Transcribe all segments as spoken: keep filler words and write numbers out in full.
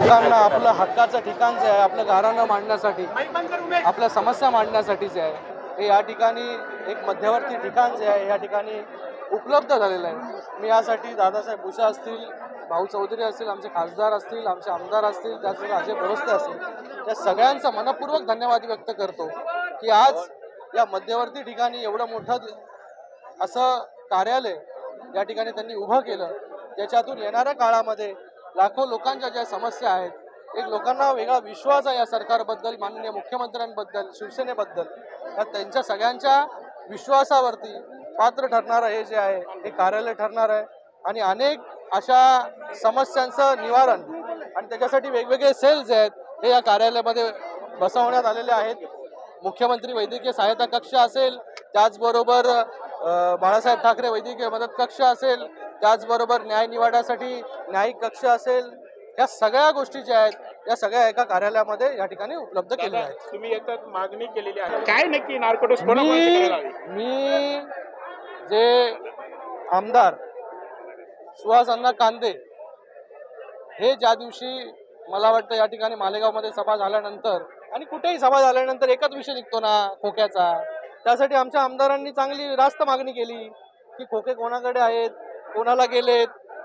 लोकांना आपलं हक्काचं ठिकाण जे आहे, आपलं गाऱ्हाणं मांडण्यासाठी, आपल्या समस्या मांडण्यासाठी जे आहे, हे या ठिकाणी एक मध्यवर्ती ठिकाण जे आहे या ठिकाणी उपलब्ध झालेलं आहे। मी यासाठी दादासाहेब भुसे असतील, भाऊ चौधरी असतील, आमचे खासदार असतील, आमचे आमदार असतील, त्याचबरोबर अजय भरोसे असतील, या सगळ्यांचा मनपूर्वक धन्यवाद व्यक्त करतो की आज या मध्यवर्ती ठिकाणी एवढं मोठं असं कार्यालय या ठिकाणी त्यांनी उभं केलं, ज्याच्यातून येणाऱ्या काळामध्ये लाखो लोकांच्या ज्या समस्या आहेत, एक लोकांना वेगळा विश्वास आहे या सरकारबद्दल, माननीय मुख्यमंत्र्यांबद्दल, शिवसेनेबद्दल, तर त्यांच्या सगळ्यांच्या विश्वासावरती पात्र ठरणारं हे जे आहे हे कार्यालय ठरणार आहे। आणि अनेक अशा समस्यांचं निवारण आणि त्याच्यासाठी वेगवेगळे सेल जे आहेत हे या कार्यालयामध्ये बसवण्यात आलेले आहेत। मुख्यमंत्री वैद्यकीय सहायता कक्ष असेल, त्याचबरोबर बाळासाहेब ठाकरे वैद्यकीय मदत कक्ष असेल, त्याचबरोबर न्याय निवाड्यासाठी न्यायिक कक्ष असेल, या सगळ्या गोष्टी ज्या आहेत या सगळ्या एका कार्यालयामध्ये या ठिकाणी उपलब्ध केलेल्या आहेत। तुम्ही याच्यात मागणी केलेली आहे, काय नक्की नार्कोटिक्स मी मी जे आमदार सुहास अण्णा कांदे हे ज्या दिवशी मला वाटतं या ठिकाणी मालेगावमध्ये सभा झाल्यानंतर आणि कुठेही सभा झाल्यानंतर एकच विषय निघतो ना, खोक्याचा, त्यासाठी आमच्या आमदारांनी चांगली रास्त मागणी केली की खोके कोणाकडे आहेत, कोणाला गेलेत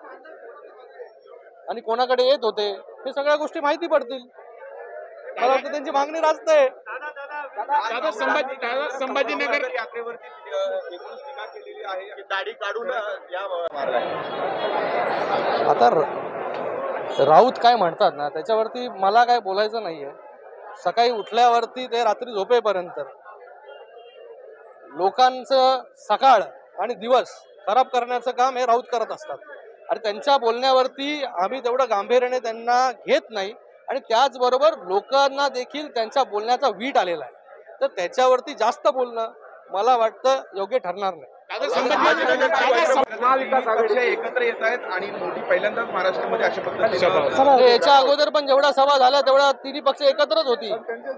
आणि कोणाकडे येत होते, हे सगळ्या गोष्टी माहिती पडतील। मला वाटतं त्यांची मागणी रास्त आहे। दादा संभाजी दादा संभाजीनगर यात्रेवरती एकूणच टीका केलेली आहे की दाढी काढून या आता राऊत काय म्हणतात ना, त्याच्यावरती मला काय बोलायचं नाहीये। सकाळी उठल्यावरती ते रात्री झोपेपर्यंत लोकांचं सकाळ आणि दिवस खराब करण्याचं काम हे राऊत करत असतात आणि त्यांच्या बोलण्यावरती आम्ही तेवढं गांभीर्याने त्यांना घेत नाही आणि त्याचबरोबर लोकांना देखील त्यांच्या बोलण्याचा वीट आलेला आहे, तर त्याच्यावरती जास्त बोलणं मला वाटतं योग्य ठरणार नाही। महाविकास आघाडी एकत्र येत आहेत आणि मोठी पहिल्यांदाच महाराष्ट्रामध्ये अशा पद्धतीने याच्या अगोदर पण जेवढ्या सभा झाल्या तेवढ्या तिन्ही पक्ष एकत्रच होती,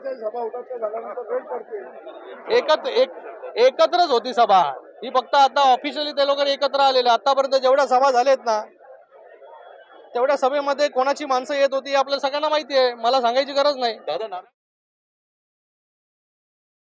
एकत्र एक एकत्रच होती सभा ही। फक्त आता ऑफिशियली ते लोक एकत्र आलेले, आतापर्यंत जेवढ्या सभा झाल्यात ना तेवढ्या सभेमध्ये कोणाची माणसं येत होती आपल्याला सगळ्यांना माहिती आहे, मला सांगायची गरज नाही।